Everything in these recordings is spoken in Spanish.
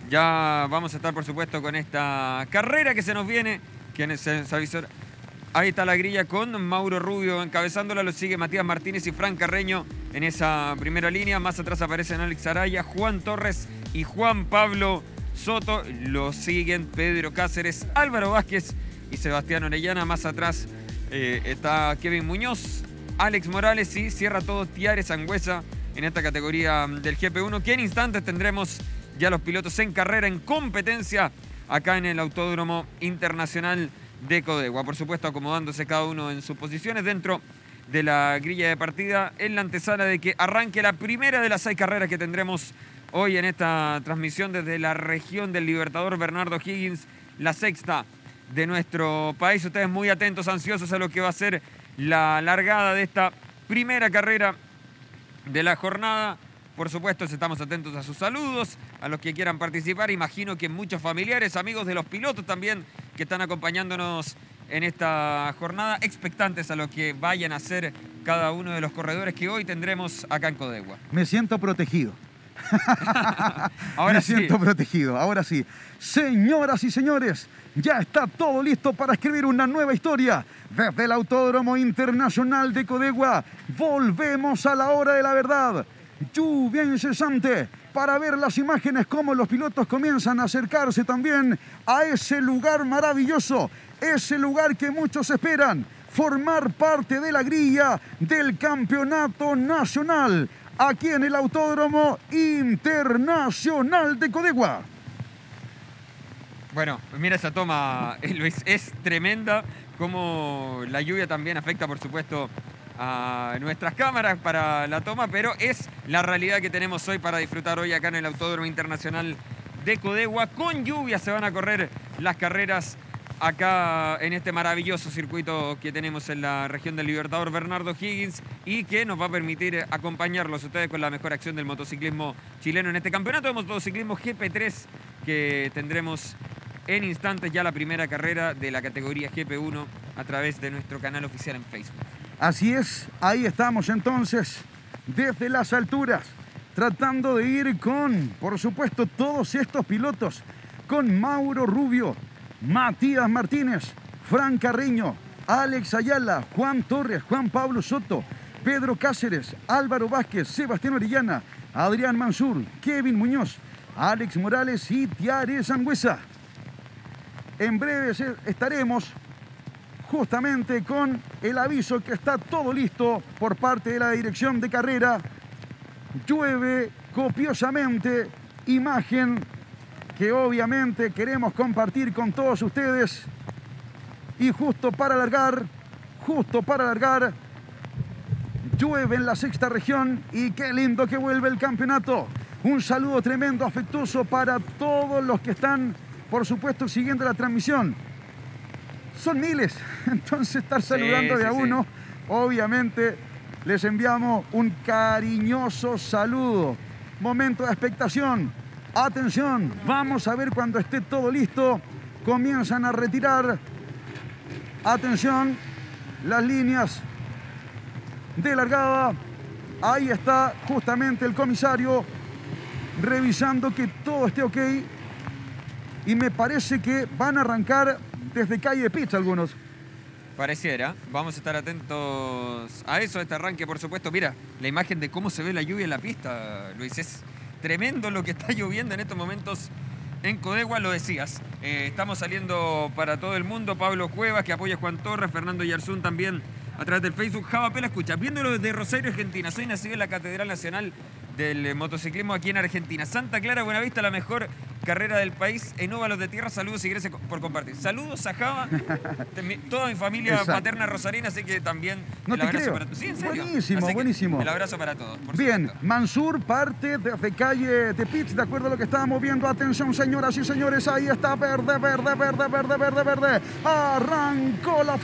Ya vamos a estar, por supuesto, con esta carrera que se nos viene. Ahí está la grilla con Mauro Rubio encabezándola. Lo sigue Matías Martínez y Fran Carreño en esa primera línea. Más atrás aparecen Alex Araya, Juan Torres y Juan Pablo Soto. Lo siguen Pedro Cáceres, Álvaro Vázquez y Sebastián Orellana. Más atrás está Kevin Muñoz, Alex Morales y cierra todo Tiare Sangüesa en esta categoría del GP1, que en instantes tendremos ya los pilotos en carrera, en competencia, acá en el Autódromo Internacional de Codegua. Por supuesto, acomodándose cada uno en sus posiciones dentro de la grilla de partida, en la antesala de que arranque la primera de las 6 carreras que tendremos hoy en esta transmisión desde la región del Libertador Bernardo Higgins, la 6ª de nuestro país. Ustedes muy atentos, ansiosos a lo que va a ser la largada de esta primera carrera de la jornada. Por supuesto, estamos atentos a sus saludos, a los que quieran participar. Imagino que muchos familiares, amigos de los pilotos también, que están acompañándonos en esta jornada, expectantes a lo que vayan a hacer cada uno de los corredores que hoy tendremos acá en Codegua. Me siento protegido. Ahora Me siento protegido, ahora sí. Señoras y señores, ya está todo listo para escribir una nueva historia. Desde el Autódromo Internacional de Codegua, volvemos a la hora de la verdad. Lluvia incesante para ver las imágenes, cómo los pilotos comienzan a acercarse también a ese lugar maravilloso, ese lugar que muchos esperan, formar parte de la grilla del campeonato nacional, aquí en el Autódromo Internacional de Codegua. Bueno, mira esa toma, Luis, es tremenda, como la lluvia también afecta, por supuesto, a nuestras cámaras para la toma, pero es la realidad que tenemos hoy para disfrutar hoy acá en el Autódromo Internacional de Codegua. Con lluvia se van a correr las carreras acá en este maravilloso circuito que tenemos en la región del Libertador Bernardo Higgins y que nos va a permitir acompañarlos ustedes con la mejor acción del motociclismo chileno en este campeonato de motociclismo GP3 que tendremos en instantes, ya la primera carrera de la categoría GP1 a través de nuestro canal oficial en Facebook. Así es, ahí estamos entonces, desde las alturas, tratando de ir con, por supuesto, todos estos pilotos, con Mauro Rubio, Matías Martínez, Fran Carreño, Alex Ayala, Juan Torres, Juan Pablo Soto, Pedro Cáceres, Álvaro Vázquez, Sebastián Orellana, Adrián Mansur, Kevin Muñoz, Alex Morales y Tiare Sangüesa. En breve estaremos justamente con el aviso que está todo listo por parte de la dirección de carrera. Llueve copiosamente, imagen que obviamente queremos compartir con todos ustedes. Y justo para alargar, llueve en la 6ª región y qué lindo que vuelve el campeonato. Un saludo tremendo, afectuoso para todos los que están, por supuesto, siguiendo la transmisión. Son miles, entonces estar saludando de a uno, obviamente les enviamos un cariñoso saludo. Momento de expectación, atención, vamos a ver cuando esté todo listo, comienzan a retirar, atención, las líneas de largada, ahí está justamente el comisario revisando que todo esté ok y me parece que van a arrancar desde calle Pitch algunos. Pareciera. Vamos a estar atentos a eso, a este arranque, por supuesto. Mira, la imagen de cómo se ve la lluvia en la pista, Luis. Es tremendo lo que está lloviendo en estos momentos en Codegua, lo decías. Estamos saliendo para todo el mundo. Pablo Cuevas, que apoya a Juan Torres. Fernando Yarzún también a través del Facebook. Java Pela, escucha, viéndolo desde Rosario, Argentina. Soy nacido en la Catedral Nacional del Motociclismo aquí en Argentina. Santa Clara, Buenavista, la mejor carrera del país en óvalos de tierra. Saludos y gracias por compartir. Saludos a Java, toda mi familia paterna rosarina, así que también no el te abrazo creo. para todos. Sí, en serio. Buenísimo, buenísimo. El abrazo para todos. Bien, Mansur parte desde calle de Pitch, de acuerdo a lo que estábamos viendo. Atención, señoras y señores, ahí está verde, verde, verde, verde, verde, verde. Arrancó la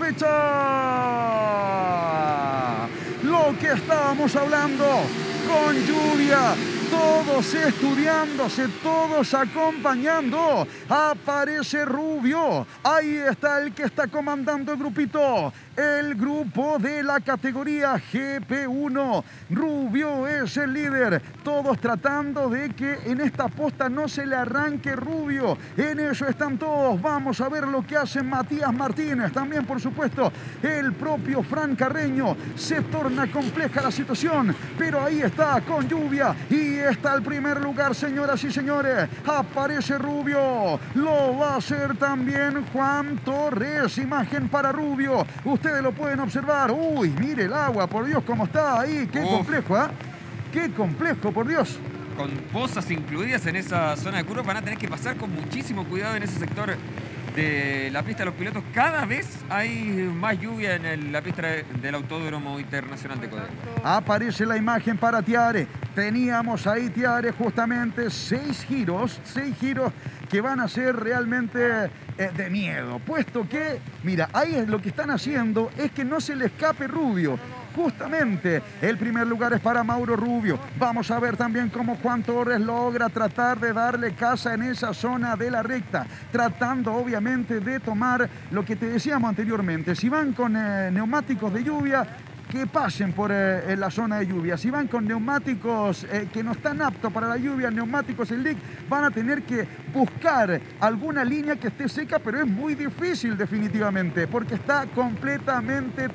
fecha. Lo que estábamos hablando, con lluvia, todos estudiándose, todos acompañando. Aparece Rubio. Ahí está el que está comandando el grupito. El grupo de la categoría GP1. Rubio es el líder. Todos tratando de que en esta posta no se le arranque Rubio. En eso están todos. Vamos a ver lo que hace Matías Martínez. También, por supuesto, el propio Fran Carreño. Se torna compleja la situación, pero ahí está con lluvia. Y está el primer lugar, señoras y señores. Aparece Rubio. Lo va a hacer también Juan Torres. Imagen para Rubio. Ustedes lo pueden observar. Uy, mire el agua, por Dios, cómo está ahí. Qué complejo, ¿eh? Qué complejo, por Dios. Con pozas incluidas en esa zona de curva, van a tener que pasar con muchísimo cuidado en ese sector de la pista de los pilotos. Cada vez hay más lluvia en la pista del Autódromo Internacional de Codegua. Aparece la imagen para Tiare. Teníamos ahí, Tiare, justamente 6 giros que van a ser realmente de miedo, puesto que, mira, ahí lo que están haciendo es que no se le escape Rubio. Justamente el primer lugar es para Mauro Rubio. Vamos a ver también cómo Juan Torres logra tratar de darle caza en esa zona de la recta, tratando obviamente de tomar lo que te decíamos anteriormente. Si van con neumáticos de lluvia, que pasen por la zona de lluvia. Si van con neumáticos que no están aptos para la lluvia, neumáticos slick, van a tener que buscar alguna línea que esté seca, pero es muy difícil definitivamente, porque está completamente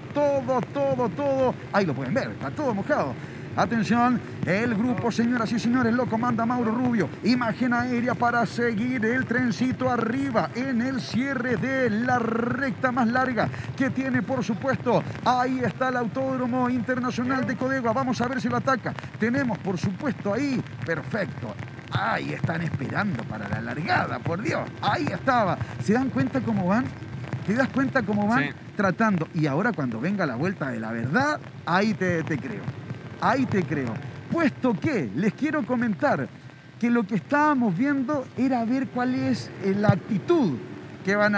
todo. Ahí lo pueden ver, está todo mojado. Atención, el grupo, señoras y señores, lo comanda Mauro Rubio. Imagen aérea para seguir el trencito arriba en el cierre de la recta más larga que tiene, por supuesto. Ahí está el Autódromo Internacional de Codegua. Vamos a ver si lo ataca. Tenemos, por supuesto, ahí. Perfecto. Ahí están esperando para la largada, por Dios. Ahí estaba. ¿Se dan cuenta cómo van? ¿Te das cuenta cómo van? Sí. Tratando. Y ahora cuando venga la vuelta de la verdad, ahí te creo. Ahí te creo. Puesto que les quiero comentar que lo que estábamos viendo era ver cuál es la actitud que van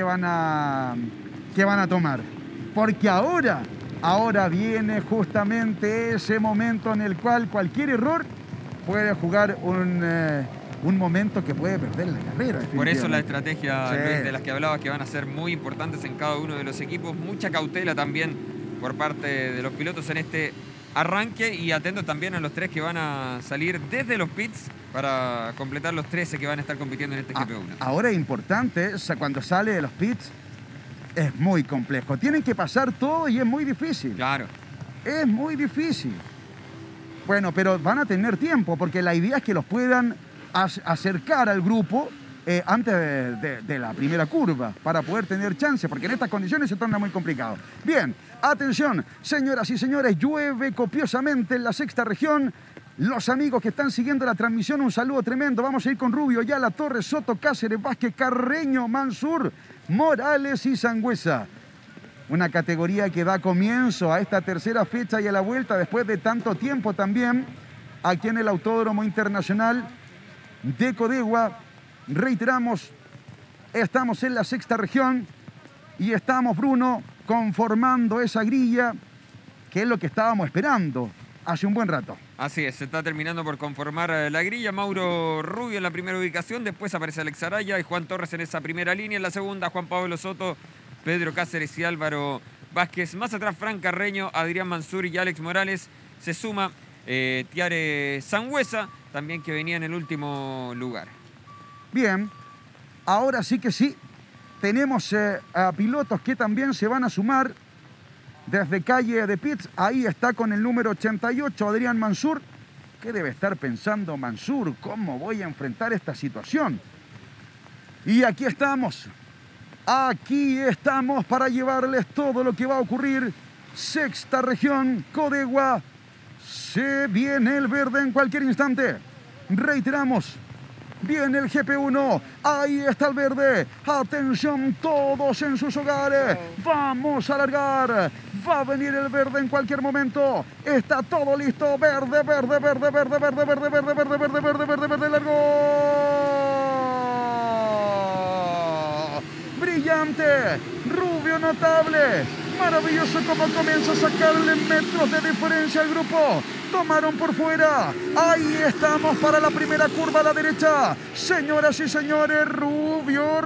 a tomar. Porque ahora viene justamente ese momento en el cual cualquier error puede jugar un momento que puede perder la carrera. Por eso la estrategia, sí, Luis, de las que hablabas, que van a ser muy importantes en cada uno de los equipos. Mucha cautela también por parte de los pilotos en este arranque, y atento también a los 3 que van a salir desde los pits para completar los 13 que van a estar compitiendo en este GP1. Ahora es importante, o sea, cuando sale de los pits es muy complejo. Tienen que pasar todo y es muy difícil. Claro. Es muy difícil. Bueno, pero van a tener tiempo, porque la idea es que los puedan acercar al grupo antes de la primera curva, para poder tener chance, porque en estas condiciones se torna muy complicado. Bien, atención, señoras y señores, llueve copiosamente en la sexta región. Los amigos que están siguiendo la transmisión, un saludo tremendo. Vamos a ir con Rubio, Ayala, Torres, Soto, Cáceres, Vázquez, Carreño, Mansur, Morales y Sangüesa. Una categoría que da comienzo a esta tercera fecha y a la vuelta después de tanto tiempo también aquí en el Autódromo Internacional de Codegua. Reiteramos, estamos en la sexta región y estamos, Bruno, conformando esa grilla, que es lo que estábamos esperando hace un buen rato. Así es, se está terminando por conformar la grilla. Mauro Rubio en la primera ubicación, después aparece Alex Araya y Juan Torres en esa primera línea. En la segunda, Juan Pablo Soto, Pedro Cáceres y Álvaro Vázquez. Más atrás, Fran Carreño, Adrián Mansur y Alex Morales. Se suma Tiare Sangüesa, también, que venía en el último lugar. Bien, ahora sí que sí, tenemos a pilotos que también se van a sumar desde calle de pits. Ahí está con el número 88, Adrián Mansur. ¿Qué debe estar pensando Mansur? ¿Cómo voy a enfrentar esta situación? Y aquí estamos para llevarles todo lo que va a ocurrir. Sexta región, Codegua. Se viene el verde en cualquier instante. Reiteramos. Viene el GP1, ahí está el verde. Atención todos en sus hogares. Vamos a largar. Va a venir el verde en cualquier momento. Está todo listo. Verde, largo. Brillante. Rubio notable. Maravilloso como comienza a sacarle metros de diferencia al grupo. Tomaron por fuera. Ahí estamos para la primera curva a la derecha. Señoras y señores, Rubio.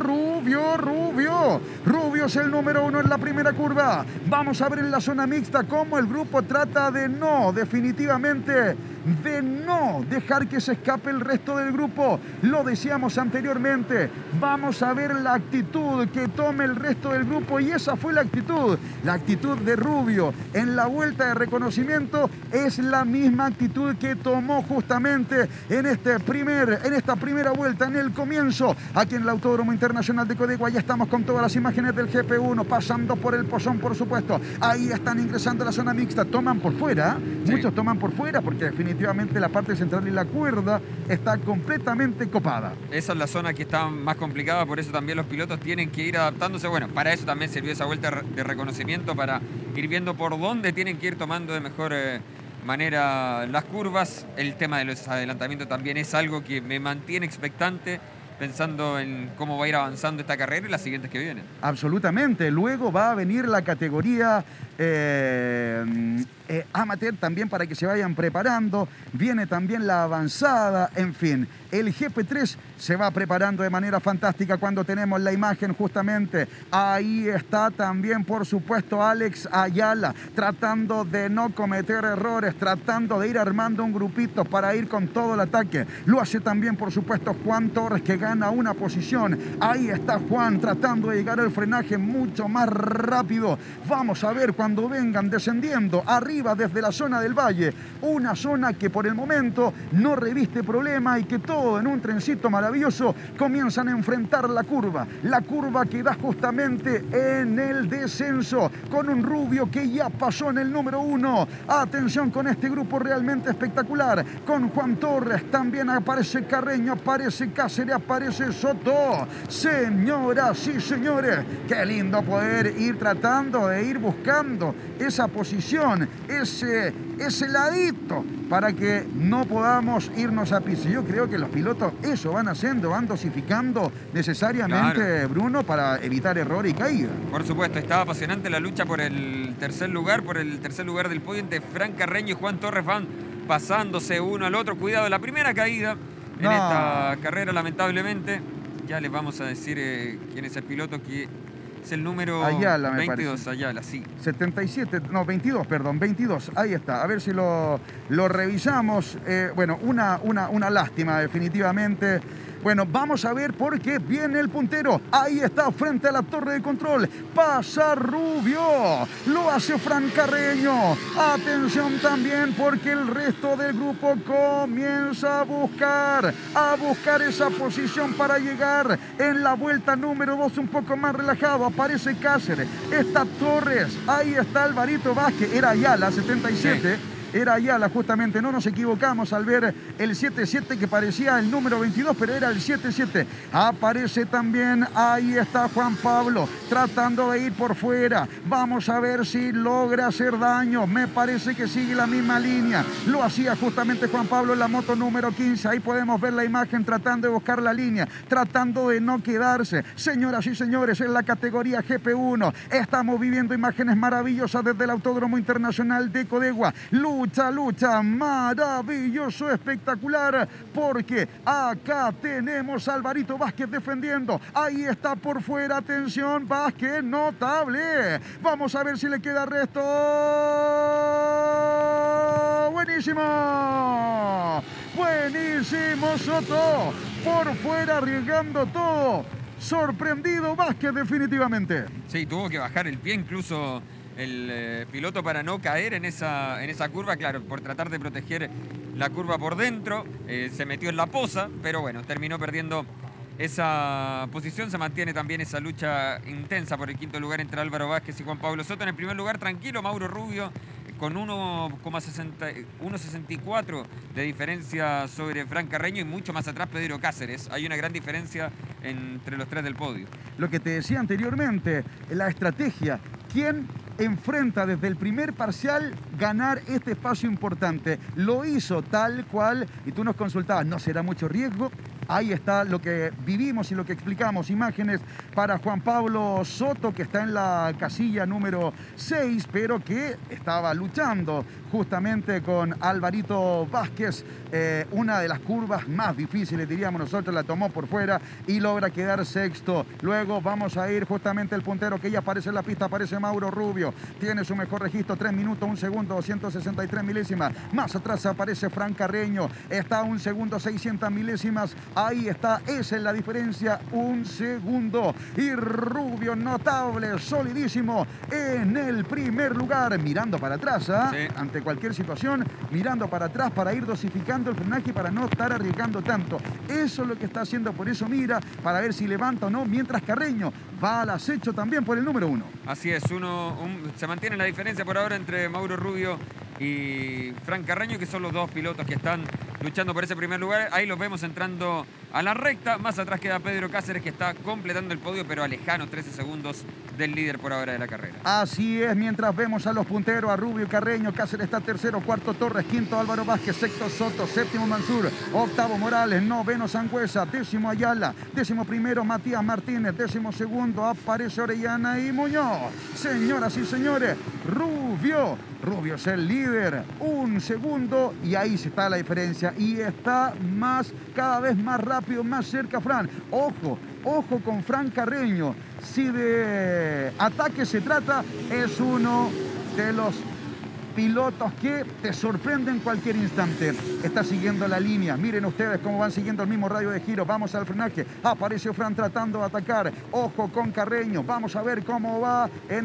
Rubio es el número 1 en la primera curva. Vamos a ver en la zona mixta cómo el grupo trata de no dejar que se escape el resto del grupo. Lo decíamos anteriormente. Vamos a ver la actitud que tome el resto del grupo y esa fue la actitud. La actitud de Rubio en la vuelta de reconocimiento es la misma actitud que tomó justamente en esta primera vuelta, en el comienzo, aquí en el Autódromo Internacional de Codegua. Ya estamos con todas las imágenes del GP1, pasando por el Pozón, por supuesto. Ahí están ingresando a la zona mixta, toman por fuera, sí. Muchos toman por fuera porque definitivamente la parte central y la cuerda está completamente copada. Esa es la zona que está más complicada, por eso también los pilotos tienen que ir adaptándose. Bueno, para eso también sirvió esa vuelta de reconocimiento, para ir viendo por dónde tienen que ir tomando de mejor manera las curvas. El tema de los adelantamientos también es algo que me mantiene expectante, pensando en cómo va a ir avanzando esta carrera y las siguientes que vienen. Absolutamente. Luego va a venir la categoría amateur también para que se vayan preparando. Viene también la avanzada, en fin. El GP3 se va preparando de manera fantástica cuando tenemos la imagen justamente. Ahí está también, por supuesto, Alex Ayala, tratando de no cometer errores, tratando de ir armando un grupito para ir con todo el ataque. Lo hace también, por supuesto, Juan Torres, que gana una posición. Ahí está Juan tratando de llegar al frenaje mucho más rápido. Vamos a ver cuando vengan descendiendo arriba desde la zona del valle, una zona que por el momento no reviste problema y que todo en un trencito maravilloso comienzan a enfrentar la curva que da justamente en el descenso, con un Rubio que ya pasó en el número 1. Atención con este grupo realmente espectacular, con Juan Torres, también aparece Carreño, aparece Cáceres, aparece Soto. Señoras y señores, qué lindo poder ir tratando de ir buscando esa posición, ese ladito, para que no podamos irnos a piso. Yo creo que los pilotos eso van haciendo, van dosificando necesariamente, claro, Bruno, para evitar error y caída. Por supuesto, estaba apasionante la lucha por el tercer lugar del podio entre Fran Carreño y Juan Torres. Van pasándose uno al otro. Cuidado, la primera caída en esta carrera, lamentablemente. Ya les vamos a decir quién es el piloto, que es el número Ayala, 22, Ayala, sí. 22, ahí está. A ver si lo revisamos. Bueno, una lástima definitivamente. Bueno, vamos a ver por qué viene el puntero. Ahí está, frente a la torre de control. Pasa Rubio. Lo hace Fran Carreño. Atención también porque el resto del grupo comienza a buscar esa posición para llegar en la vuelta número 2 un poco más relajado. Aparece Cáceres. Está Torres. Ahí está Alvarito Vázquez. Era Ayala, 77. Sí. Era Ayala, justamente, no nos equivocamos al ver el 7-7 que parecía el número 22, pero era el 7-7. Aparece también, ahí está Juan Pablo, tratando de ir por fuera. Vamos a ver si logra hacer daño. Me parece que sigue la misma línea. Lo hacía justamente Juan Pablo en la moto número 15. Ahí podemos ver la imagen tratando de buscar la línea, tratando de no quedarse. Señoras y señores, en la categoría GP1 estamos viviendo imágenes maravillosas desde el Autódromo Internacional de Codegua. Lucha, maravilloso, espectacular, porque acá tenemos a Alvarito Vázquez defendiendo. Ahí está por fuera, atención, Vázquez, notable. Vamos a ver si le queda resto. ¡Buenísimo! ¡Buenísimo, Soto! Por fuera, arriesgando todo. Sorprendido Vázquez definitivamente. Sí, tuvo que bajar el pie incluso el piloto para no caer en esa curva, claro, por tratar de proteger la curva por dentro. Se metió en la poza, pero bueno, terminó perdiendo esa posición. Se mantiene también esa lucha intensa por el quinto lugar entre Álvaro Vázquez y Juan Pablo Soto. En el primer lugar, tranquilo, Mauro Rubio, con 1,64 de diferencia sobre Fran Carreño y mucho más atrás Pedro Cáceres. Hay una gran diferencia entre los tres del podio. Lo que te decía anteriormente, la estrategia. ¿Quién enfrenta desde el primer parcial ganar este espacio importante? Lo hizo tal cual, y tú nos consultabas, ¿no será mucho riesgo? Ahí está lo que vivimos y lo que explicamos. Imágenes para Juan Pablo Soto, que está en la casilla número 6, pero que estaba luchando justamente con Alvarito Vázquez. Una de las curvas más difíciles, diríamos nosotros, la tomó por fuera y logra quedar sexto. Luego vamos a ir justamente el puntero que ya aparece en la pista, aparece Mauro Rubio. Tiene su mejor registro, 3 minutos, 1 segundo, 263 milésimas. Más atrás aparece Fran Carreño, está a 1 segundo, 600 milésimas. Ahí está, esa es la diferencia, 1 segundo. Y Rubio, notable, solidísimo, en el primer lugar, mirando para atrás, sí, ante cualquier situación, mirando para atrás para ir dosificando el frenaje para no estar arriesgando tanto. Eso es lo que está haciendo, por eso mira para ver si levanta o no, mientras Carreño va al acecho también por el número 1. Así es, se mantiene la diferencia por ahora entre Mauro Rubio y Fran Carreño, que son los dos pilotos que están luchando por ese primer lugar. Ahí los vemos entrando a la recta. Más atrás queda Pedro Cáceres, que está completando el podio, pero a lejano 13 segundos del líder por ahora de la carrera. Así es, mientras vemos a los punteros, a Rubio y Carreño. Cáceres está tercero, cuarto Torres, quinto Álvaro Vázquez, sexto Soto, séptimo Mansur, octavo Morales, noveno Sangüesa, décimo Ayala, décimo primero Matías Martínez, décimo segundo aparece Orellana y Muñoz. Señoras y señores, Rubio es el líder, 1 segundo, y ahí se está la diferencia. Y está cada vez más rápido, más cerca Fran. Ojo con Fran Carreño. Si de ataque se trata, es uno de los pilotos que te sorprenden en cualquier instante. Está siguiendo la línea. Miren ustedes cómo van siguiendo el mismo radio de giro. Vamos al frenaje. Apareció Fran tratando de atacar. Ojo con Carreño. Vamos a ver cómo va en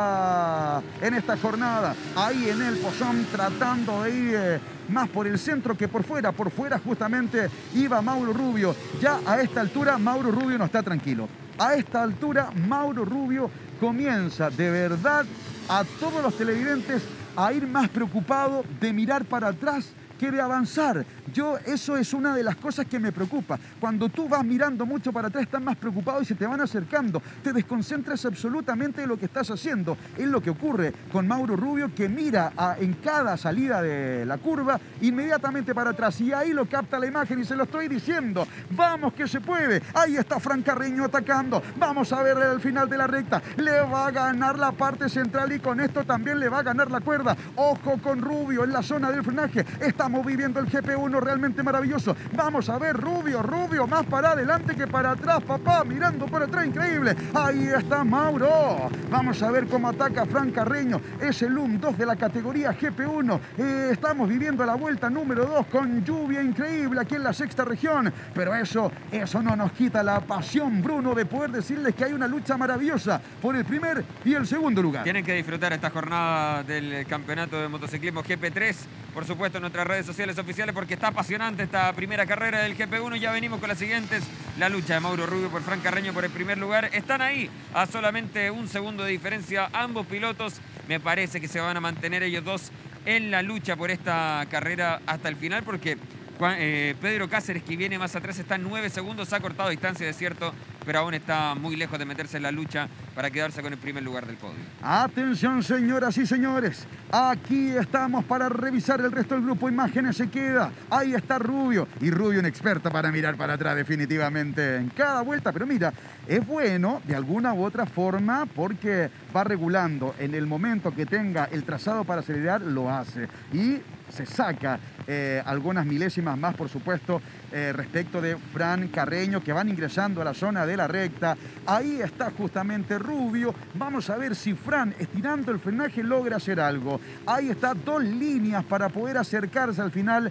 esta jornada. Ahí en el pozón tratando de ir más por el centro que por fuera. Por fuera justamente iba Mauro Rubio. Ya a esta altura Mauro Rubio no está tranquilo. A esta altura Mauro Rubio comienza de verdad a todos los televidentes a ir más preocupado de mirar para atrás que de avanzar. Eso es una de las cosas que me preocupa. Cuando tú vas mirando mucho para atrás, estás más preocupado y se te van acercando. Te desconcentras absolutamente de lo que estás haciendo. Es lo que ocurre con Mauro Rubio, que mira en cada salida de la curva inmediatamente para atrás. Y ahí lo capta la imagen y se lo estoy diciendo. ¡Vamos que se puede! Ahí está Fran Carreño atacando. Vamos a ver al final de la recta. Le va a ganar la parte central y con esto también le va a ganar la cuerda. Ojo con Rubio en la zona del frenaje. Estamos viviendo el GP1 realmente maravilloso. Vamos a ver Rubio más para adelante que para atrás, papá, mirando por atrás, increíble. Ahí está Mauro. Vamos a ver cómo ataca Fran Carreño. Es el 1-2 de la categoría GP1. Estamos viviendo la vuelta número 2 con lluvia increíble aquí en la sexta región. Pero eso no nos quita la pasión, Bruno, de poder decirles que hay una lucha maravillosa por el primer y el segundo lugar. Tienen que disfrutar esta jornada del campeonato de motociclismo GP3, por supuesto en nuestras redes sociales oficiales, porque está apasionante esta primera carrera del GP1. Ya venimos con las siguientes. La lucha de Mauro Rubio por Fran Carreño por el primer lugar. Están ahí a solamente 1 segundo de diferencia ambos pilotos. Me parece que se van a mantener ellos dos en la lucha por esta carrera hasta el final, porque Pedro Cáceres, que viene más atrás, está en 9 segundos, ha cortado distancia, es cierto, pero aún está muy lejos de meterse en la lucha para quedarse con el primer lugar del podio. Atención, señoras y señores, aquí estamos para revisar el resto del grupo. Imágenes se queda, ahí está Rubio, y Rubio un experto para mirar para atrás definitivamente en cada vuelta, pero mira, es bueno de alguna u otra forma porque va regulando. En el momento que tenga el trazado para acelerar, lo hace y se saca algunas milésimas más, por supuesto, respecto de Fran Carreño, que van ingresando a la zona de la recta. Ahí está justamente Rubio. Vamos a ver si Fran, estirando el frenaje, logra hacer algo. Ahí está, 2 líneas para poder acercarse al final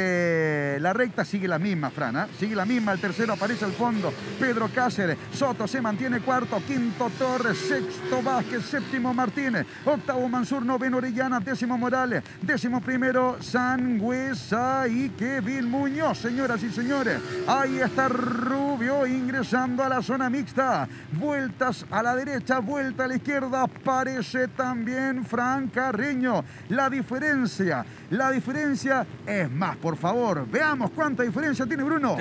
de la recta. Sigue la misma, Fran, ¿eh? Sigue la misma. El tercero aparece al fondo, Pedro Cáceres. Soto se mantiene cuarto, quinto Torres, sexto Vázquez, séptimo Martínez, octavo Mansur, noveno Orellana, décimo Morales, décimo primero Sangüesa y Kevin Muñoz. Señoras y señores, ahí está Rubio ingresando a la zona mixta. Vueltas a la derecha, vuelta a la izquierda. Aparece también Fran Carreño. La diferencia es más, por favor. Veamos cuánta diferencia tiene, Bruno.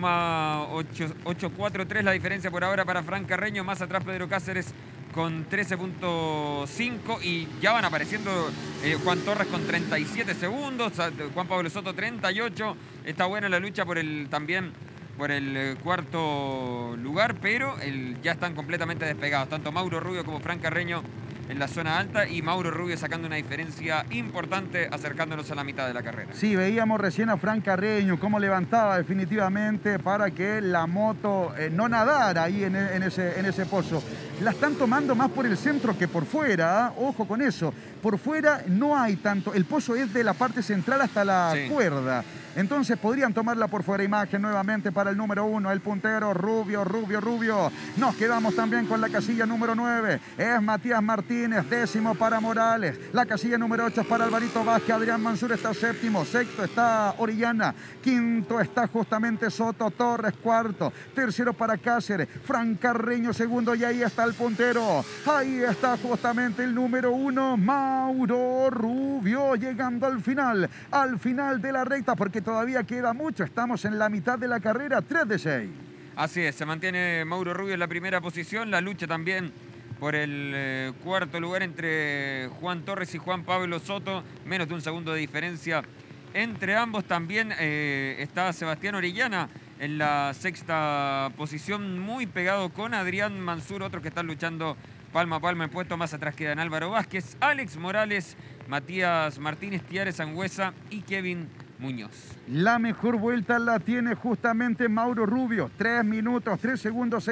3,843 la diferencia por ahora para Fran Carreño. Más atrás Pedro Cáceres con 13.5 y ya van apareciendo Juan Torres con 37 segundos, Juan Pablo Soto 38. Está buena la lucha por el también por el cuarto lugar, pero ya están completamente despegados, tanto Mauro Rubio como Fran Carreño en la zona alta y Mauro Rubio sacando una diferencia importante, acercándonos a la mitad de la carrera. Sí, veíamos recién a Fran Carreño cómo levantaba definitivamente para que la moto no nadara ahí en ese pozo. La están tomando más por el centro que por fuera, ¿eh? Ojo con eso. Por fuera no hay tanto, el pozo es de la parte central hasta la cuerda. Entonces podrían tomarla por fuera. Imagen nuevamente para el número 1, el puntero Rubio. Nos quedamos también con la casilla número 9. Es Matías Martínez, décimo para Morales. La casilla número 8 es para Alvarito Vázquez. Adrián Mansur está séptimo. Sexto está Orellana. Quinto está justamente Soto Torres. Cuarto. Tercero para Cáceres. Fran Carreño segundo. Y ahí está el puntero. Ahí está justamente el número 1, Mauro Rubio, llegando al final de la recta, porque todavía queda mucho. Estamos en la mitad de la carrera, 3 de 6. Así es, se mantiene Mauro Rubio en la primera posición. La lucha también por el cuarto lugar entre Juan Torres y Juan Pablo Soto. Menos de un segundo de diferencia entre ambos. También está Sebastián Orellana en la sexta posición, muy pegado con Adrián Mansur. Otros que están luchando palma a palma en puesto. Más atrás quedan Álvaro Vázquez, Alex Morales, Matías Martínez, Tiare Sangüesa y Kevin Muñoz. La mejor vuelta la tiene justamente Mauro Rubio. 3 minutos, 3 segundos,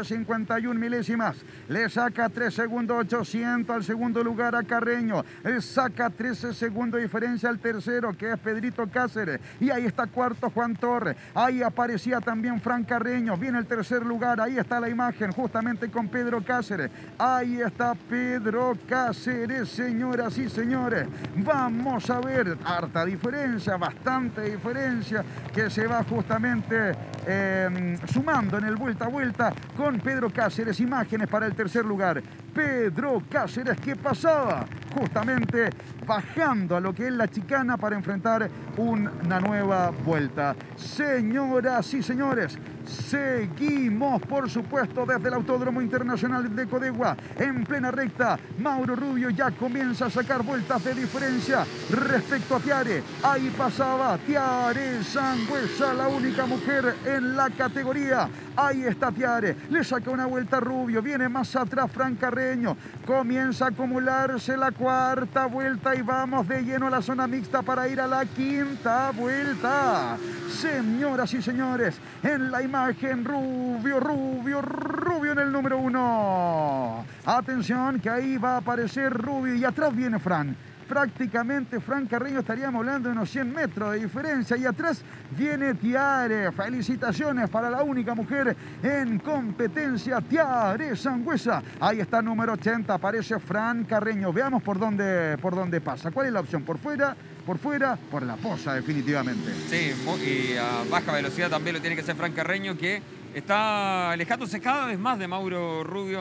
651 milésimas. Le saca 3 segundos, 800 al segundo lugar a Carreño. Le saca 13 segundos de diferencia al tercero, que es Pedrito Cáceres. Y ahí está cuarto Juan Torres. Ahí aparecía también Fran Carreño. Viene el tercer lugar. Ahí está la imagen justamente con Pedro Cáceres. Ahí está Pedro Cáceres, señoras y señores. Vamos a ver, harta diferencia, bastante diferencia, que se va justamente sumando en el vuelta a vuelta con Pedro Cáceres. Imágenes para el tercer lugar. Pedro Cáceres, que pasaba justamente bajando a lo que es la chicana para enfrentar una nueva vuelta. Señoras y señores, seguimos, por supuesto, desde el Autódromo Internacional de Codegua, en plena recta. Mauro Rubio ya comienza a sacar vueltas de diferencia respecto a Tiare. Ahí pasaba Tiare Sangüesa, la única mujer en la categoría. Ahí está Tiare, le saca una vuelta a Rubio, viene más atrás Fran Carreño, comienza a acumularse la cuarta vuelta y vamos de lleno a la zona mixta para ir a la quinta vuelta. Señoras y señores, en la imagen Rubio en el número 1. Atención que ahí va a aparecer Rubio y atrás viene Fran. Prácticamente Fran Carreño, estaríamos hablando de unos 100 metros de diferencia, y atrás viene Tiare. Felicitaciones para la única mujer en competencia, Tiare Sangüesa. Ahí está número 80, aparece Fran Carreño. Veamos por dónde pasa. ¿Cuál es la opción? ¿Por fuera? Por la posa, definitivamente. Sí, y a baja velocidad también lo tiene que hacer Fran Carreño, que está alejándose cada vez más de Mauro Rubio.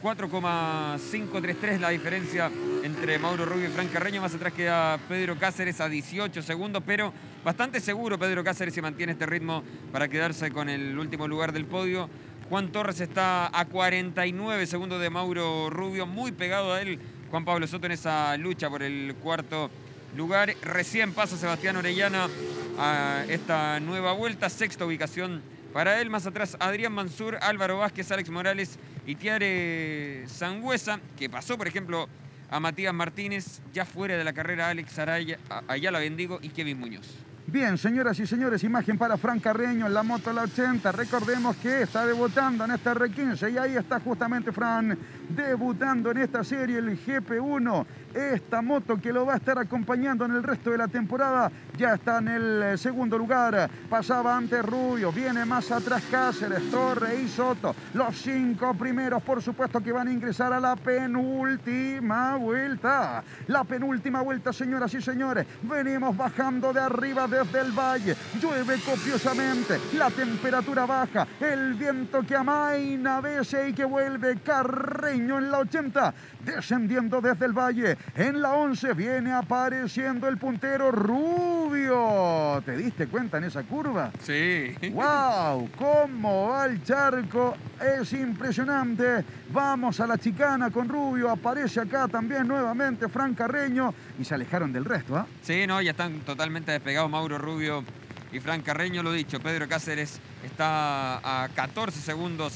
4,533 la diferencia entre Mauro Rubio y Fran Carreño. Más atrás queda Pedro Cáceres a 18 segundos, pero bastante seguro Pedro Cáceres si mantiene este ritmo para quedarse con el último lugar del podio. Juan Torres está a 49 segundos de Mauro Rubio, muy pegado a él Juan Pablo Soto en esa lucha por el cuarto lugar. Recién pasa Sebastián Orellana a esta nueva vuelta, sexta ubicación para él. Más atrás Adrián Mansur, Álvaro Vázquez, Alex Morales y Tiare Sangüesa, que pasó por ejemplo a Matías Martínez. Ya fuera de la carrera Alex Ayala Bendigo y Kevin Muñoz. Bien, señoras y señores, imagen para Fran Carreño en la moto la 80. Recordemos que está debutando en esta R15 y ahí está justamente Fran debutando en esta serie, el GP1. Esta moto que lo va a estar acompañando en el resto de la temporada ya está en el segundo lugar. Pasaba antes Rubio, viene más atrás Cáceres, Torres y Soto. Los 5 primeros, por supuesto, que van a ingresar a la penúltima vuelta. La penúltima vuelta, señoras y señores. Venimos bajando de arriba desde el valle. Llueve copiosamente, la temperatura baja, el viento que amaina a veces y que vuelve. Carreño en la 80, descendiendo desde el valle. En la 11 viene apareciendo el puntero Rubio. ¿Te diste cuenta en esa curva? Sí. ¡Wow! ¿Cómo va el charco? Es impresionante. Vamos a la chicana con Rubio. Aparece acá también nuevamente Fran Carreño. Y se alejaron del resto, ¿ah? Sí, no, ya están totalmente despegados Mauro Rubio y Fran Carreño. Lo dicho, Pedro Cáceres está a 14 segundos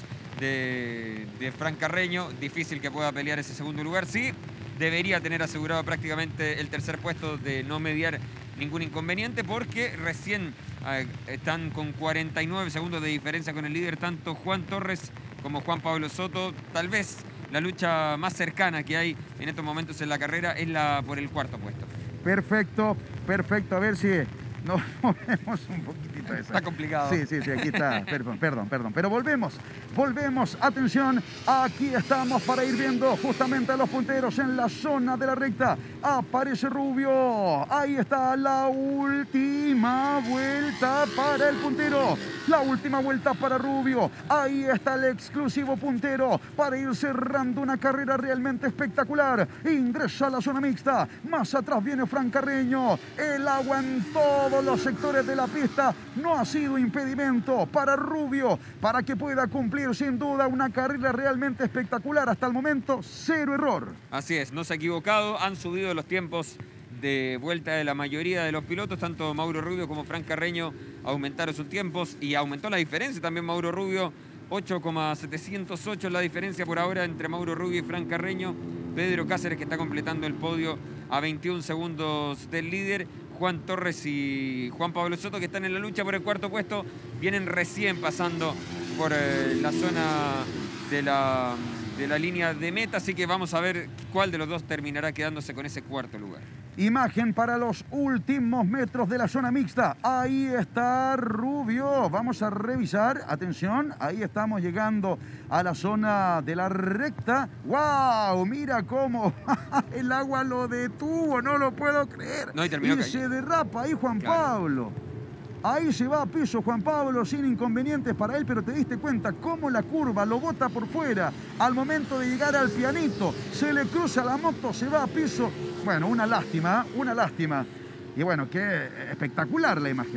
de Fran Carreño. Difícil que pueda pelear ese segundo lugar. Sí, debería tener asegurado prácticamente el tercer puesto de no mediar ningún inconveniente, porque recién están con 49 segundos de diferencia con el líder, tanto Juan Torres como Juan Pablo Soto. Tal vez la lucha más cercana que hay en estos momentos en la carrera es la por el cuarto puesto. Perfecto, perfecto. A ver si nos movemos un poquitito de esa. Está complicado. Sí, aquí está. Perdón. Pero volvemos. Atención, aquí estamos para ir viendo justamente a los punteros en la zona de la recta. Aparece Rubio. Ahí está la última vuelta para el puntero. La última vuelta para Rubio. Ahí está el exclusivo puntero para ir cerrando una carrera realmente espectacular. Ingresa a la zona mixta. Más atrás viene Fran Carreño. El agua en todos los sectores de la pista no ha sido impedimento para Rubio para que pueda cumplir sin duda una carrera realmente espectacular. Hasta el momento, 0 error. Así es, no se ha equivocado. Han subido los tiempos de vuelta de la mayoría de los pilotos. Tanto Mauro Rubio como Fran Carreño aumentaron sus tiempos y aumentó la diferencia también Mauro Rubio. 8,708 es la diferencia por ahora entre Mauro Rubio y Fran Carreño. Pedro Cáceres, que está completando el podio a 21 segundos del líder. Juan Torres y Juan Pablo Soto, que están en la lucha por el cuarto puesto, vienen recién pasando por la zona de la línea de meta, así que vamos a ver cuál de los dos terminará quedándose con ese cuarto lugar. Imagen para los últimos metros de la zona mixta. Ahí está Rubio. Vamos a revisar. Atención, ahí estamos llegando a la zona de la recta. ¡Wow! Mira cómo el agua lo detuvo. No lo puedo creer. No, y terminó cayendo. Se derrapa ahí Juan Claro. Pablo. Ahí se va a piso Juan Pablo sin inconvenientes para él, pero te diste cuenta cómo la curva lo bota por fuera. Al momento de llegar al pianito, se le cruza la moto, se va a piso. Bueno, una lástima. Y bueno, qué espectacular la imagen.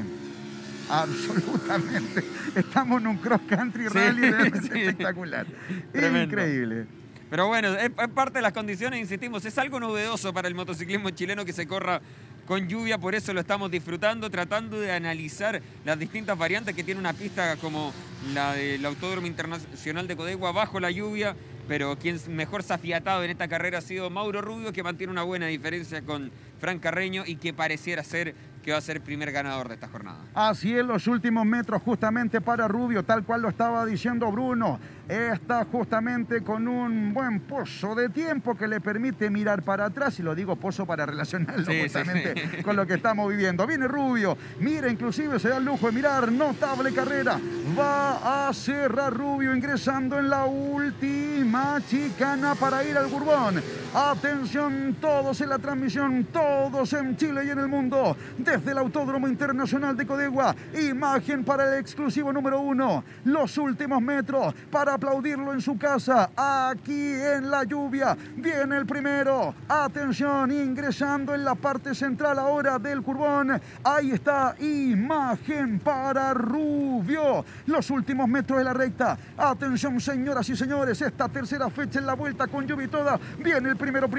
Absolutamente. Estamos en un cross country rally realmente espectacular. Tremendo. Increíble. Pero bueno, es parte de las condiciones, insistimos, es algo novedoso para el motociclismo chileno que se corra con lluvia, por eso lo estamos disfrutando, tratando de analizar las distintas variantes que tiene una pista como la del Autódromo Internacional de Codegua bajo la lluvia, pero quien mejor se ha afiatado en esta carrera ha sido Mauro Rubio, que mantiene una buena diferencia con Fran Carreño y que pareciera ser que va a ser el primer ganador de esta jornada. Así es, los últimos metros justamente para Rubio, tal cual lo estaba diciendo Bruno. Está justamente con un buen pozo de tiempo que le permite mirar para atrás, y lo digo pozo para relacionarlo justamente con lo que estamos viviendo. Viene Rubio, mira, inclusive se da el lujo de mirar, notable carrera. Va a cerrar Rubio ingresando en la última chicana para ir al Bourbon. Atención, todos en la transmisión, todos en Chile y en el mundo. Desde el Autódromo Internacional de Codegua, imagen para el exclusivo número 1. Los últimos metros para aplaudirlo en su casa. Aquí en la lluvia viene el primero. Atención, ingresando en la parte central ahora del curbón. Ahí está, imagen para Rubio. Los últimos metros de la recta. Atención, señoras y señores, esta tercera fecha en la vuelta con lluvia y toda. Viene el primero,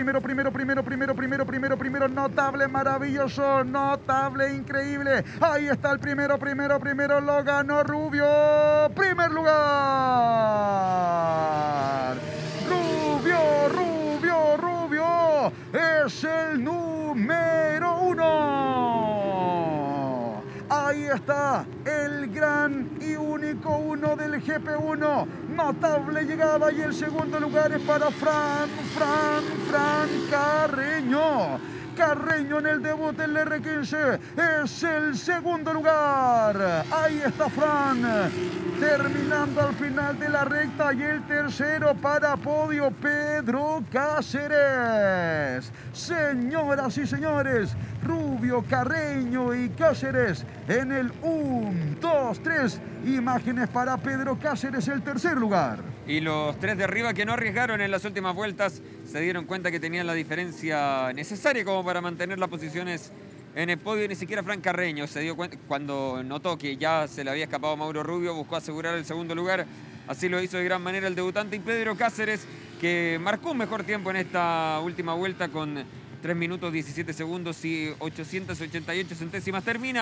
notable, maravilloso, notable, increíble. Ahí está el primero, lo ganó Rubio. Primer lugar. Rubio es el número 1. Ahí está el gran y único 1 del GP1. Notable llegada, y el segundo lugar es para Fran Carreño. Carreño en el debut del R15 es el segundo lugar. Ahí está Fran, terminando al final de la recta, y el tercero para podio Pedro Cáceres. Señoras y señores, Rubio, Carreño y Cáceres en el 1, 2, 3. Imágenes para Pedro Cáceres, el tercer lugar. Y los tres de arriba que no arriesgaron en las últimas vueltas se dieron cuenta que tenían la diferencia necesaria como para mantener las posiciones en el podio. Ni siquiera Fran Carreño se dio cuenta cuando notó que ya se le había escapado Mauro Rubio, buscó asegurar el segundo lugar. Así lo hizo de gran manera el debutante. Y Pedro Cáceres, que marcó un mejor tiempo en esta última vuelta con 3 minutos 17 segundos y 888 centésimas, termina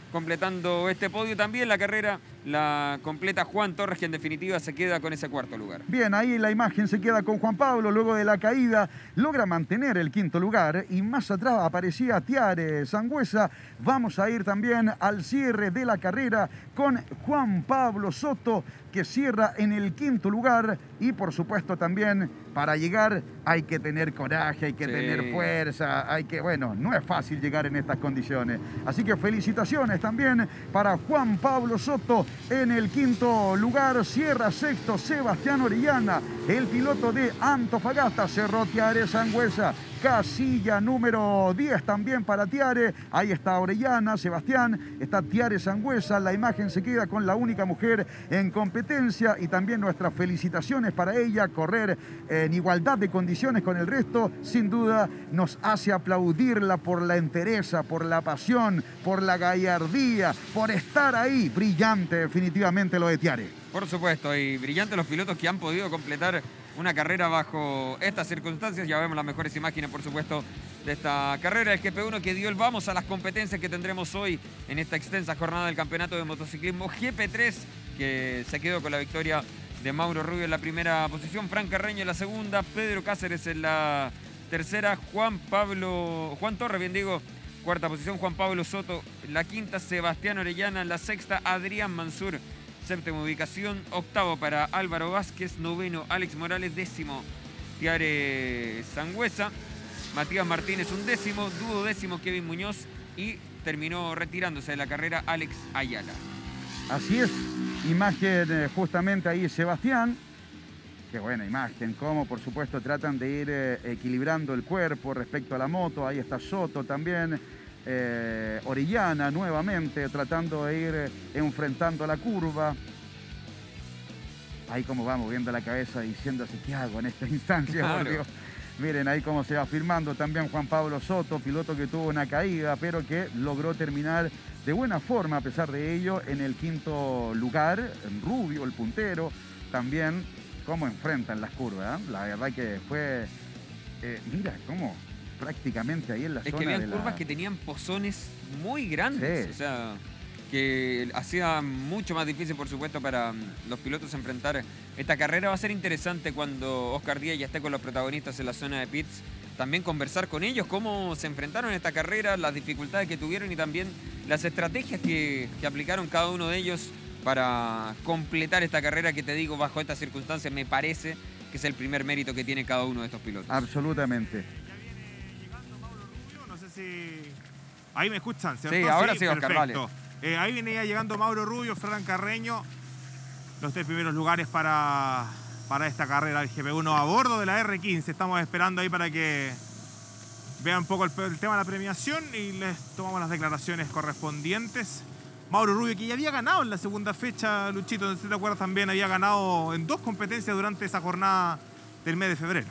completando este podio. También la carrera la completa Juan Torres, que en definitiva se queda con ese cuarto lugar. Bien, ahí la imagen se queda con Juan Pablo. Luego de la caída logra mantener el quinto lugar y más atrás aparecía Tiare Sangüesa. Vamos a ir también al cierre de la carrera con Juan Pablo Soto, que cierra en el quinto lugar. Y por supuesto también para llegar hay que tener coraje, hay que tener fuerza, bueno, no es fácil llegar en estas condiciones. Así que felicitaciones también para Juan Pablo Soto en el quinto lugar. Cierra sexto Sebastián Orellana, el piloto de Antofagasta. Cerró Tiare Sangüesa. Casilla número 10 también para Tiare. Ahí está Orellana, Sebastián, está Tiare Sangüesa. La imagen se queda con la única mujer en competencia y también nuestras felicitaciones para ella. Correr en igualdad de condiciones con el resto, sin duda, nos hace aplaudirla por la entereza, por la pasión, por la gallardía, por estar ahí. Brillante definitivamente lo de Tiare. Por supuesto, y brillante los pilotos que han podido completar una carrera bajo estas circunstancias. Ya vemos las mejores imágenes, por supuesto, de esta carrera. El GP1 que dio el vamos a las competencias que tendremos hoy en esta extensa jornada del Campeonato de Motociclismo GP3, que se quedó con la victoria de Mauro Rubio en la primera posición, Fran Carreño en la segunda, Pedro Cáceres en la tercera, Juan Torres, bien digo, cuarta posición, Juan Pablo Soto en la quinta, Sebastián Orellana en la sexta, Adrián Mansur séptima ubicación, octavo para Álvaro Vázquez, noveno Alex Morales, décimo Tiare Sangüesa, Matías Martínez undécimo, duodécimo Kevin Muñoz y terminó retirándose de la carrera Alex Ayala. Así es, imagen justamente ahí Sebastián. Qué buena imagen, cómo por supuesto tratan de ir equilibrando el cuerpo respecto a la moto. Ahí está Soto también. Orellana nuevamente tratando de ir enfrentando la curva. Ahí como va moviendo la cabeza diciéndose qué hago en esta instancia, claro. Por Dios. Miren ahí cómo se va firmando también Juan Pablo Soto, piloto que tuvo una caída, pero que logró terminar de buena forma a pesar de ello en el quinto lugar. Rubio, el puntero, también cómo enfrentan las curvas, ¿eh? La verdad que fue, mira cómo prácticamente ahí en la zona. Es que habían curvas que tenían pozones muy grandes, sí. O sea, que hacía mucho más difícil, por supuesto, para los pilotos enfrentar esta carrera. Va a ser interesante cuando Oscar Díaz ya esté con los protagonistas en la zona de pits, también conversar con ellos, cómo se enfrentaron a esta carrera, las dificultades que tuvieron y también las estrategias que aplicaron cada uno de ellos para completar esta carrera que, te digo, bajo estas circunstancias me parece que es el primer mérito que tiene cada uno de estos pilotos. Absolutamente. Ahí me escuchan, ¿cierto? Sí, ahora sí, Oscar, perfecto. Ahí venía llegando Mauro Rubio, Fran Carreño, los tres primeros lugares para esta carrera del GP1 a bordo de la R15. Estamos esperando ahí para que vean un poco el tema de la premiación y les tomamos las declaraciones correspondientes. Mauro Rubio, que ya había ganado en la segunda fecha, Luchito, si te acuerdas también, había ganado en 2 competencias durante esa jornada del mes de febrero.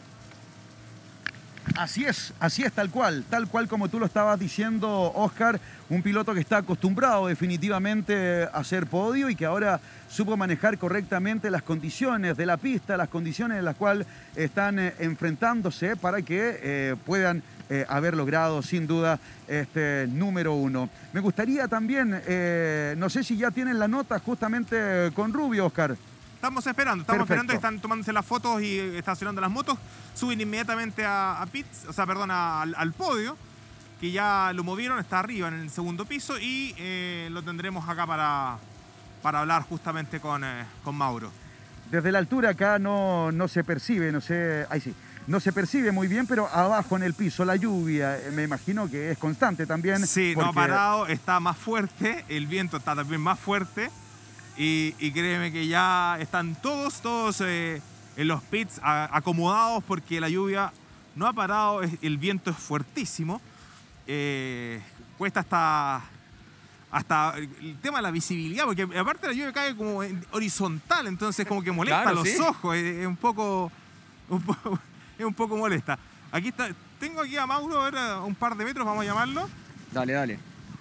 Así es tal cual como tú lo estabas diciendo, Oscar, un piloto que está acostumbrado definitivamente a hacer podio y que ahora supo manejar correctamente las condiciones de la pista, las condiciones en las cuales están enfrentándose para que puedan haber logrado sin duda este número 1. Me gustaría también, no sé si ya tienen la nota justamente con Rubio, Oscar. Estamos esperando, están tomándose las fotos y estacionando las motos. Suben inmediatamente a pits, o sea, perdón, al podio, que ya lo movieron, está arriba en el segundo piso y lo tendremos acá para hablar justamente con Mauro. Desde la altura acá no se percibe, no sé, ahí sí. No se percibe muy bien, pero abajo en el piso, la lluvia, me imagino que es constante también. Sí, porque... no ha parado, está más fuerte, el viento está también más fuerte. Y créeme que ya están todos en los pits acomodados porque la lluvia no ha parado, el viento es fuertísimo. Cuesta hasta el tema de la visibilidad, porque aparte la lluvia cae como horizontal, entonces como que molesta claro, los sí. ojos, es un poco molesta. Aquí está, tengo aquí a Mauro, a ver, un par de metros, vamos a llamarlo. Dale.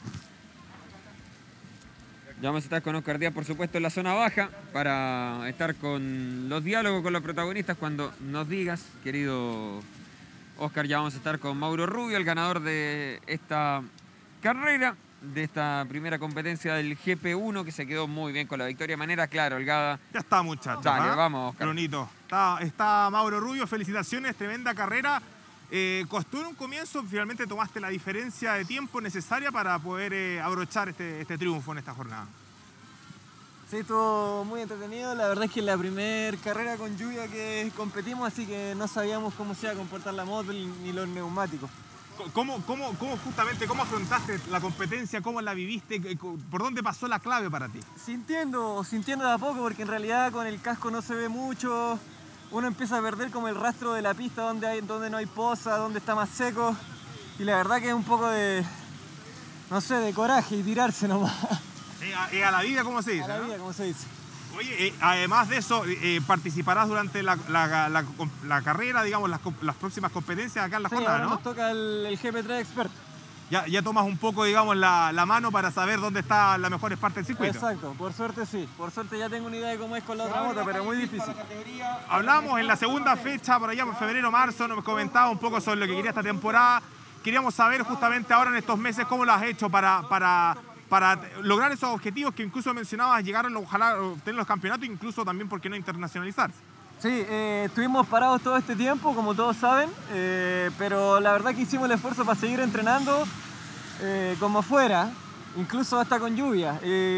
Ya vamos a estar con Oscar Díaz, por supuesto, en la zona baja para estar con los diálogos con los protagonistas cuando nos digas, querido Oscar. Ya vamos a estar con Mauro Rubio, el ganador de esta carrera. de esta primera competencia del GP1, que se quedó muy bien con la victoria de manera clara, holgada. Ya está, muchachos. Dale, vamos, Oscar. Bonito. Está Mauro Rubio, felicitaciones, tremenda carrera. Costó en un comienzo, finalmente tomaste la diferencia de tiempo necesaria para poder abrochar este triunfo en esta jornada. Sí, estuvo muy entretenido. La verdad es que es la primera carrera con lluvia que competimos, así que no sabíamos cómo se iba a comportar la moto ni los neumáticos. ¿Cómo afrontaste la competencia? ¿Cómo la viviste? ¿Por dónde pasó la clave para ti? Sintiendo de a poco, porque en realidad con el casco no se ve mucho. Uno empieza a perder como el rastro de la pista, donde no hay poza, donde está más seco. Y la verdad que es un poco de, no sé, de coraje y tirarse nomás. A la vida, ¿cómo se dice? A la vida, como se dice. Oye, además de eso, participarás durante la carrera, digamos, las próximas competencias acá en la jornada, ahora ¿no? nos toca el GP3 Expert. Ya tomas un poco, digamos, la mano para saber dónde está las mejores partes del circuito. Exacto, por suerte sí. Por suerte ya tengo una idea de cómo es con la otra moto, pero muy difícil. Hablamos en la segunda fecha, por allá por febrero, marzo, nos comentaba un poco sobre lo que quería esta temporada. Queríamos saber justamente ahora en estos meses cómo lo has hecho para lograr esos objetivos que incluso mencionabas, llegar a ojalá obtener los campeonatos, incluso también, ¿por qué no internacionalizarse? Sí, estuvimos parados todo este tiempo, como todos saben, pero la verdad que hicimos el esfuerzo para seguir entrenando como fuera, incluso hasta con lluvia.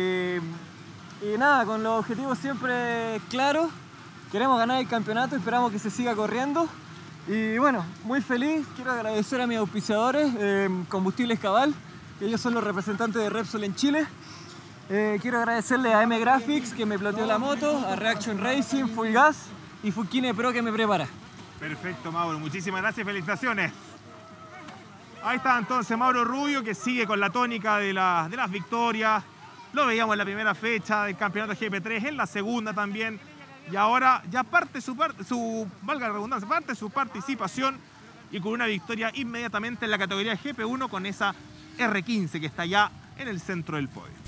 Y nada, con los objetivos siempre claros, queremos ganar el campeonato, esperamos que se siga corriendo. Y bueno, muy feliz, quiero agradecer a mis auspiciadores, Combustibles Cabal, que ellos son los representantes de Repsol en Chile. Quiero agradecerle a M Graphics, que me ploteó la moto, a Reaction Racing, Full Gas y Fukine Pro, que me prepara. Perfecto, Mauro. Muchísimas gracias y felicitaciones. Ahí está entonces Mauro Rubio, que sigue con la tónica de las victorias. Lo veíamos en la primera fecha del campeonato GP3, en la segunda también. Y ahora ya parte valga la redundancia, parte su participación y con una victoria inmediatamente en la categoría GP1 con esa R15 que está ya en el centro del podio.